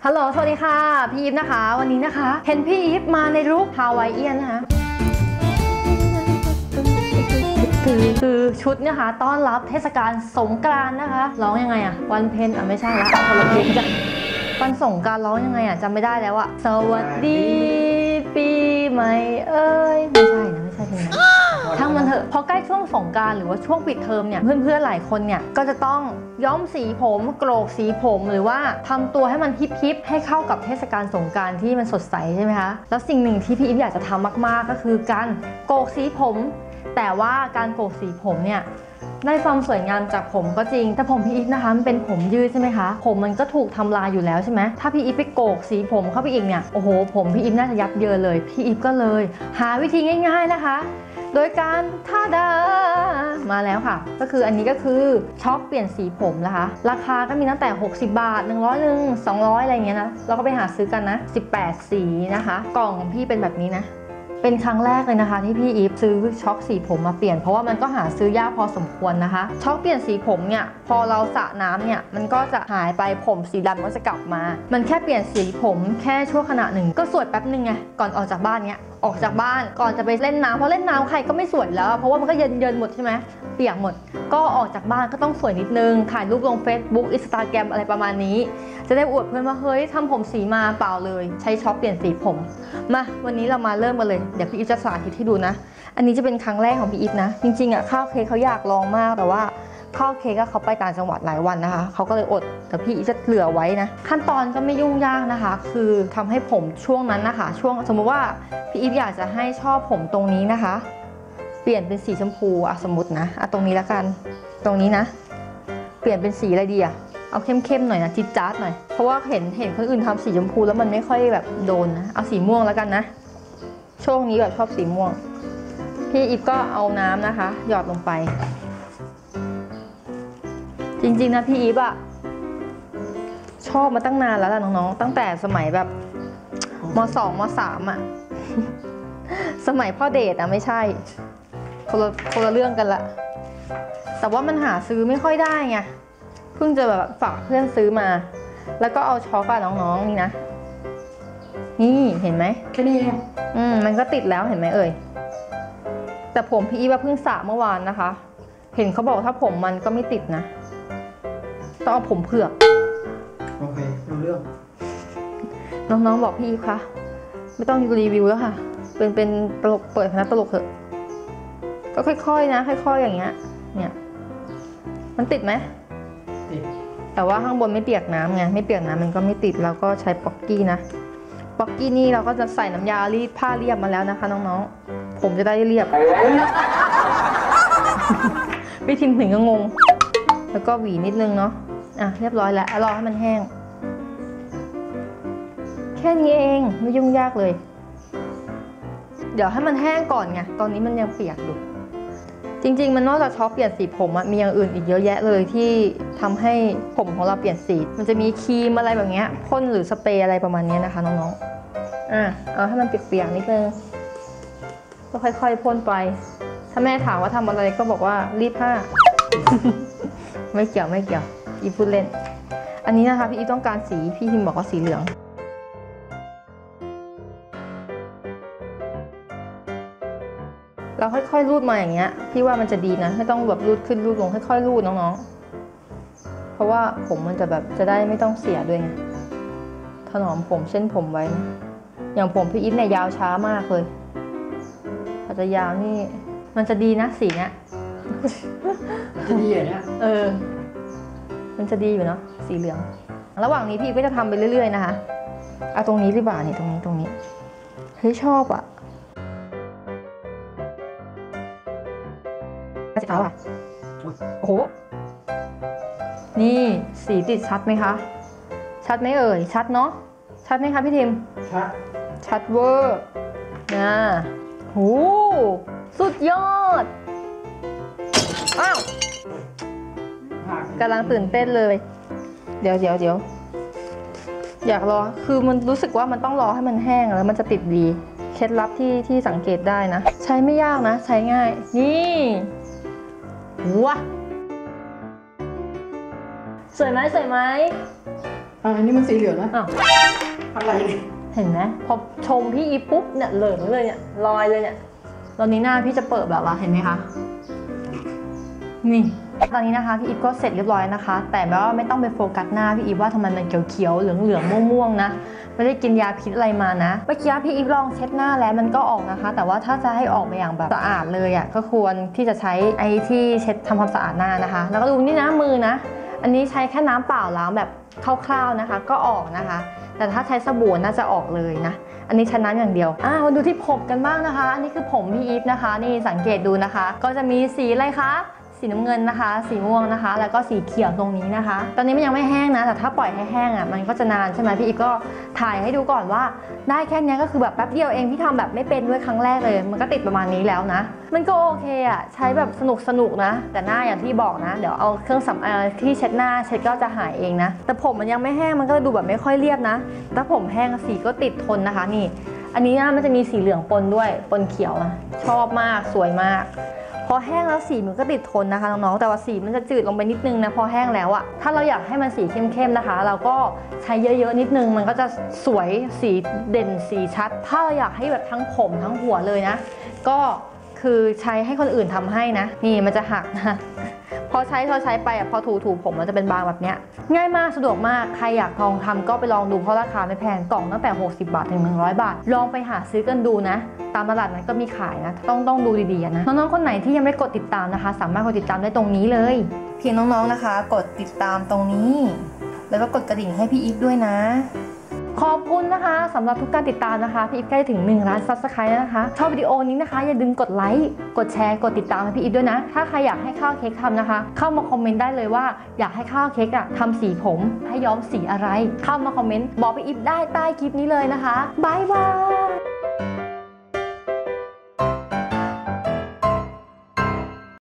ฮัลโหลสวัสดีค่ะพี่อีฟนะคะวันนี้นะคะเห็นพี่อีฟมาในลุคฮาวายเอียนนะคะคือชุดนะคะต้อนรับเทศกาลสงกรานต์นะคะร้องยังไงอะวันเพ็ญไม่ใช่ละคนละเพลงจ้ะวันสงกรานต์ร้องยังไงอะจำไม่ได้แล้วอะสวัสดีปีใหม่เอ้ยไม่ใช่นะไม่ใช่เพลงนั้นทั้งมันเถอะพอใกล้ช่วงสงกรานต์หรือว่าช่วงปิดเทอมเนี่ยเพื่อนๆหลายคนเนี่ยก็จะต้องย้อมสีผมโกรกสีผมหรือว่าทำตัวให้มันฮิปๆให้เข้ากับเทศกาลสงกรานต์ที่มันสดใสใช่ไหมคะแล้วสิ่งหนึ่งที่พี่อีฟอยากจะทำมากๆก็คือการโกรกสีผมแต่ว่าการโกรกสีผมเนี่ยได้ความสวยงามจากผมก็จริงแต่ผมพี่อีฟนะคะมันเป็นผมยืดใช่ไหมคะผมมันก็ถูกทำลายอยู่แล้วใช่ไหมถ้าพี่อีฟไปโกรกสีผมเข้าไปอีกเนี่ยโอ้โหผมพี่อีฟน่าจะยับเยินเลยพี่อีฟก็เลยหาวิธีง่ายๆนะคะโดยการท่าดามาแล้วค่ะก็คืออันนี้ก็คือช็อปเปลี่ยนสีผมนะคะราคาก็มีตั้งแต่60 บาท100 200อะไรเงี้ยนะเราก็ไปหาซื้อกันนะ18สีนะคะกล่องของพี่เป็นแบบนี้นะเป็นครั้งแรกเลยนะคะที่พี่อีฟซื้อช็อคสีผมมาเปลี่ยนเพราะว่ามันก็หาซื้อยากพอสมควรนะคะช็อคเปลี่ยนสีผมเนี่ยพอเราสระน้ำเนี่ยมันก็จะหายไปผมสีดำก็จะกลับมามันแค่เปลี่ยนสีผมแค่ชั่วขณะหนึ่งก็สวยแป๊บนึงไงก่อนออกจากบ้านเนี่ยออกจากบ้านก่อนจะไปเล่นน้ำเพราะเล่นน้ำใครก็ไม่สวยแล้วเพราะว่ามันก็เย็นหมดใช่ไหมเปียกหมดก็ออกจากบ้านก็ต้องสวยนิดนึงถ่ายรูปลง Facebook Instagram อะไรประมาณนี้จะได้อวดเพื่อนว่าเฮ้ยทำผมสีมาเปล่าเลยใช้ช็อปเปลี่ยนสีผมมาวันนี้เรามาเริ่มกันเลยเดี๋ยวพี่อีฟจะสาธิตให้ดูนะอันนี้จะเป็นครั้งแรกของพี่อีฟนะจริงๆอ่ะข้าวเค้กเขาอยากลองมากแต่ว่าข้าวเค้กเขาไปต่างจังหวัดหลายวันนะคะเขาก็เลยอดแต่พี่อีฟจะเหลือไว้นะขั้นตอนก็ไม่ยุ่งยากนะคะคือทำให้ผมช่วงนั้นนะคะช่วงสมมติว่าพี่อีฟอยากจะให้ชอบผมตรงนี้นะคะเปลี่ยนเป็นสีชมพูสมมตินะตรงนี้แล้วกันตรงนี้นะเปลี่ยนเป็นสีอะไรดีเอาเข้มๆหน่อยนะจิ๊ดจ๊าดหน่อยเพราะว่าเห็นคนอื่นทำสีชมพูแล้วมันไม่ค่อยแบบโดนนะเอาสีม่วงแล้วกันนะช่วงนี้แบบชอบสีม่วงพี่อีฟก็เอาน้ำนะคะหยอดลงไปจริงๆนะพี่อีฟชอบมาตั้งนานแล้วล่ะน้องๆตั้งแต่สมัยแบบม.2 ม.3 สมัยพ่อเดทไม่ใช่คนละเรื่องกันละแต่ว่ามันหาซื้อไม่ค่อยได้ไงเพิ่งจะแบบฝากเพื่อนซื้อมาแล้วก็เอาช็อกน้องๆนี่นะนี่เห็นไหมแค่นี้มันก็ติดแล้วเห็นไหมเอ่ยแต่ผมพี่อีฟเพิ่งสระเมื่อวานนะคะเห็นเขาบอกถ้าผมมันก็ไม่ติดนะต้องเอาผมเผือกโอเครู้เรื่องน้องๆบอกพี่อีฟคะไม่ต้องรีวิวแล้วค่ะเป็นตลกเปิดคณะตลกเถอะก็ค่อยๆนะค่อยๆอย่างเงี้ยเนี่ยมันติดไหมติดแต่ว่าข้างบนไม่เปียกน้ำไงไม่เปียกน้ำมันก็ไม่ติดเราก็ใช้ป๊อกกี้นะป๊อกกี้นี่เราก็จะใส่น้ำยารีดผ้าเรียบมาแล้วนะคะน้องๆผมจะได้เรียบพี่ทิมถึงก็งงแล้วก็หวีนิดนึงเนาะเรียบร้อยแล้วรอให้มันแห้งแค่นี้เองไม่ยุ่งยากเลยเดี๋ยวให้มันแห้งก่อนไงตอนนี้มันยังเปียกอยู่จริงๆมันนอกจากช็อปเปลี่ยนสีผมมีอย่างอื่นอีกเยอะแยะเลยที่ทำให้ผมของเราเปลี่ยนสีมันจะมีครีมอะไรแบบนี้พ่นหรือสเปรย์อะไรประมาณนี้นะคะน้องๆเอาให้มันเปียกๆนิดนึงก็ค่อยๆพ่นไปถ้าแม่ถามว่าทำอะไรก็บอกว่ารีดผ้า ไม่เกี่ยวอีพูดเล่นอันนี้นะคะพี่อีต้องการสีพี่ทิมบอกว่าสีเหลืองเราค่อยๆรูดมาอย่างเงี้ยพี่ว่ามันจะดีนะไม่ต้องแบบรูดขึ้นรูดลงค่อยๆรูดน้องๆเพราะว่าผมมันจะแบบจะได้ไม่ต้องเสียด้วยไงถนอมผมเส้นผมไว้นะอย่างผมพี่อีฟเนี่ยยาวช้ามากเลยอาจจะยาวนี่มันจะดีนะสีเนี้ยจะดีอย่างเนี้ยมันจะดีอยู่เนาะสีเหลืองระหว่างนี้พี่ก็จะทำไปเรื่อยๆนะคะเอาตรงนี้ดีกว่านี่ตรงนี้เฮ้ยชอบสีขาวโอ้โหนี่สีติดชัดไหมคะชัดไหมเอ่ยชัดเนาะชัดไหมคะพี่ทิมชัดเวอร์โหสุดยอดกำลังตื่นเต้นเลยเดี๋ยวอยากรอคือมันรู้สึกว่ามันต้องรอให้มันแห้งแล้วมันจะติดดีเคล็ดลับที่สังเกตได้นะใช้ไม่ยากนะใช้ง่ายนี่ว้าสวยไหมอันนี้มันสีเหลืองนะอ้าวอะไรเนี่ยเห็นไหมพอชมพี่อีฟปุ๊บเนี่ยเหลืองเลยเนี่ยลอยเลยเนี่ยตอนนี้หน้าพี่จะเปิดแบบว่าเห็นไหมคะนี่ตอนนี้นะคะพี่อีฟก็เสร็จเรียบร้อยนะคะ แต่แบบว่าไม่ต้องไปโฟกัสหน้าพี่อีฟว่าทำไมมันเขียวๆเหลืองๆม่วงๆนะไม่ได้กินยาพิษอะไรมานะเมื่อกี้พี่อีฟลองเช็ดหน้าแล้วมันก็ออกนะคะ แต่ว่าถ้าจะให้ออกมาอย่างแบบสะอาดเลยอ่ะก็ควรที่จะใช้ไอ้ที่เช็ดทำความสะอาดหน้านะคะ แล้วก็ดูนี่นะมือนะอันนี้ใช้แค่น้ำเปล่าล้างแบบคร่าวๆนะคะก็ออกนะคะ แต่ถ้าใช้สบู่น่าจะออกเลยนะอันนี้ใช้น้ำอย่างเดียวมาดูที่ผมกันบ้างนะคะอันนี้คือผมพี่อีฟนะคะนี่สังเกตดูนะคะ ก็จะมีสีอะไรคะสีน้ำเงินนะคะสีม่วงนะคะแล้วก็สีเขียวตรงนี้นะคะ ตอนนี้มันยังไม่แห้งนะแต่ถ้าปล่อยให้แห้งอ่ะมันก็จะนานใช่ไหมพี่อีฟก็ถ่ายให้ดูก่อนว่าได้แค่นี้ก็คือแบบแป๊บเดียวเองพี่ทำแบบไม่เป็นด้วยครั้งแรกเลยมันก็ติดประมาณนี้แล้วนะมันก็โอเคอ่ะใช้แบบสนุกนะแต่หน้าอย่างที่บอกนะเดี๋ยวเอาเครื่องสำอางที่เช็ดหน้าเช็ดก็จะหายเองนะแต่ผมมันยังไม่แห้งมันก็ดูแบบไม่ค่อยเรียบนะถ้าผมแห้งสีก็ติดทนนะคะนี่อันนี้มันจะมีสีเหลืองปนด้วยปนเขียวนะชอบมากสวยมากพอแห้งแล้วสีมันก็ติดทนนะคะน้องๆแต่ว่าสีมันจะจืดลงไปนิดนึงนะพอแห้งแล้วอะถ้าเราอยากให้มันสีเข้มๆนะคะเราก็ใช้เยอะๆนิดนึงมันก็จะสวยสีเด่นสีชัดถ้าเราอยากให้แบบทั้งผมทั้งหัวเลยนะก็คือใช้ให้คนอื่นทำให้นะนี่มันจะหักนะพอใช้ไปอะพอถูผมมันจะเป็นบางแบบเนี้ยง่ายมากสะดวกมากใครอยากลองทำก็ไปลองดูเพราะราคาไม่แพงกล่องตั้งแต่60 บาทถึง100 บาทลองไปหาซื้อกันดูนะตามตลาดนั้นก็มีขายนะต้องดูดีๆนะน้องๆคนไหนที่ยังไม่กดติดตามนะคะสามารถกดติดตามได้ตรงนี้เลยเพียงน้องๆนะคะกดติดตามตรงนี้แล้วก็กดกระดิ่งให้พี่อีฟด้วยนะขอบคุณนะคะสำหรับทุกการติดตามนะคะพี่อีฟใกล้ถึง1 ล้าน Subscribe แล้วนะคะชอบวิดีโอนี้นะคะอย่าลืมกดไลค์กดแชร์กดติดตามให้พี่อีฟด้วยนะถ้าใครอยากให้ข้าวเค้กทำนะคะเข้ามาคอมเมนต์ได้เลยว่าอยากให้ข้าวเค้กอะทำสีผมให้ย้อมสีอะไรเข้ามาคอมเมนต์บอกพี่อีฟได้ใต้คลิปนี้เลยนะคะบ๊ายบาย